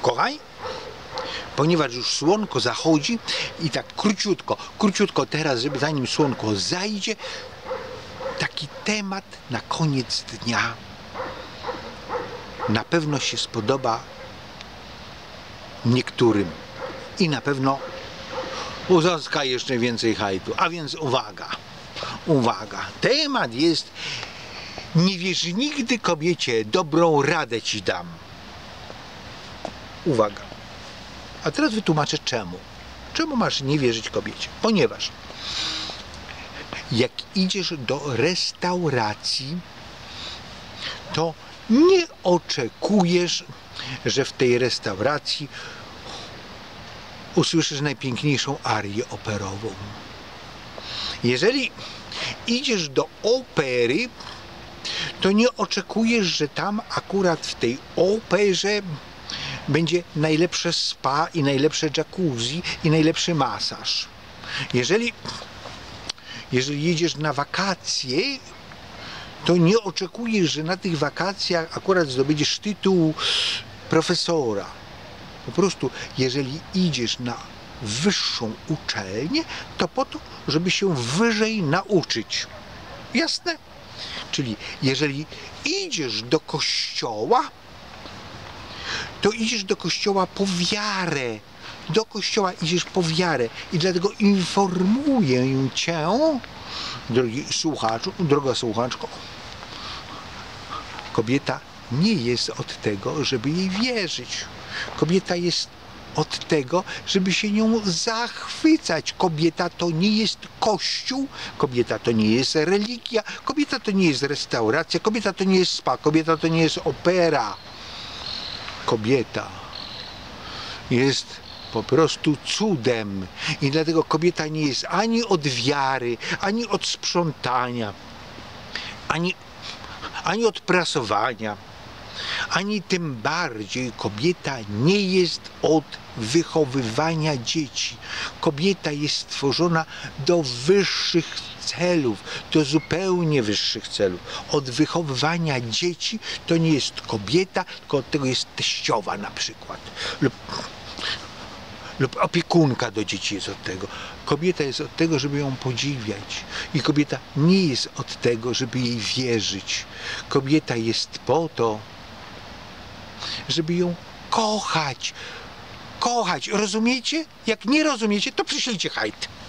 Kochani, ponieważ już słonko zachodzi i tak króciutko teraz, żeby zanim słonko zajdzie, taki temat na koniec dnia na pewno się spodoba niektórym i na pewno uzyska jeszcze więcej hajtu. A więc uwaga, temat jest: nie wierz nigdy kobiecie, dobrą radę ci dam. Uwaga. A teraz wytłumaczę czemu. Czemu masz nie wierzyć kobiecie? Ponieważ jak idziesz do restauracji, to nie oczekujesz, że w tej restauracji usłyszysz najpiękniejszą arię operową. Jeżeli idziesz do opery, to nie oczekujesz, że tam akurat w tej operze będzie najlepsze spa i najlepsze jacuzzi i najlepszy masaż. Jeżeli jedziesz na wakacje, to nie oczekujesz, że na tych wakacjach akurat zdobędziesz tytuł profesora. Po prostu, jeżeli idziesz na wyższą uczelnię, to po to, żeby się wyżej nauczyć. Jasne? Czyli jeżeli idziesz do kościoła, to idziesz do kościoła po wiarę. Do kościoła idziesz po wiarę. I dlatego informuję cię, drogi słuchaczu, droga słuchaczko, kobieta nie jest od tego, żeby jej wierzyć. Kobieta jest od tego, żeby się nią zachwycać. Kobieta to nie jest kościół, kobieta to nie jest religia, kobieta to nie jest restauracja, kobieta to nie jest spa, kobieta to nie jest opera. Kobieta jest po prostu cudem i dlatego kobieta nie jest ani od wiary, ani od sprzątania, ani od prasowania, ani tym bardziej kobieta nie jest od wychowywania dzieci. Kobieta jest stworzona do wyższych celów, do zupełnie wyższych celów. Od wychowywania dzieci to nie jest kobieta, tylko od tego jest teściowa na przykład. Lub opiekunka do dzieci jest od tego. Kobieta jest od tego, żeby ją podziwiać. I kobieta nie jest od tego, żeby jej wierzyć. Kobieta jest po to, żeby ją kochać. Kochać. Rozumiecie? Jak nie rozumiecie, to przyślijcie hajt.